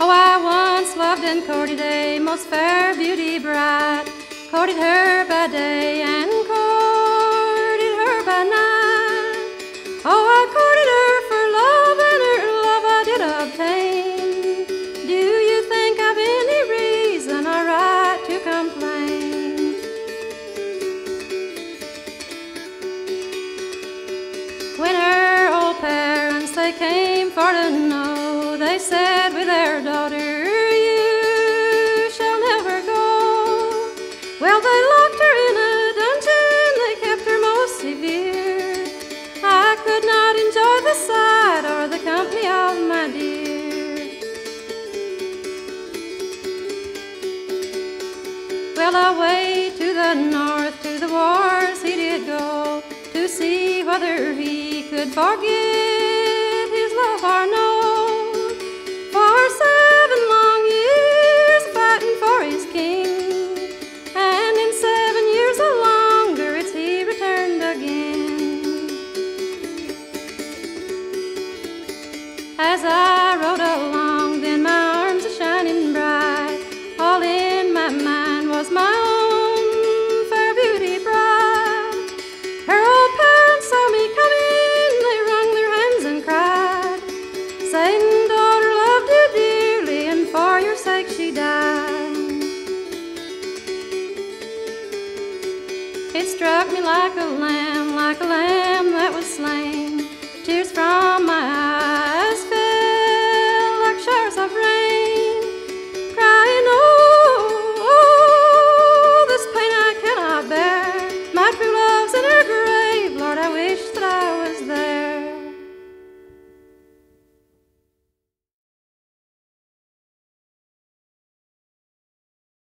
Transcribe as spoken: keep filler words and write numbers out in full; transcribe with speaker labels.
Speaker 1: Oh, I once loved and courted a most fair beauty bright, courted her by day and courted her by night. Oh, I courted her for love, and her love I did obtain. Do you think I've any reason or right to complain? When her old parents, they came for to know, they said with their daughter, you shall never go. Well, they locked her in a dungeon, they kept her most severe. I could not enjoy the sight or the company of my dear. Well, away to the north, to the wars he did go, to see whether he could forget his love or no. For seven long years fighting for his king, and in seven years or longer it's he returned again. As I rode along, then my arms a shining bright, all in my mind was my own fair beauty bride. Her old parents saw me coming, they wrung their hands and cried, saying, daughter loved you dearly, and for your sake she died. It struck me like a lamb, like a lamb that was slain. Tears from my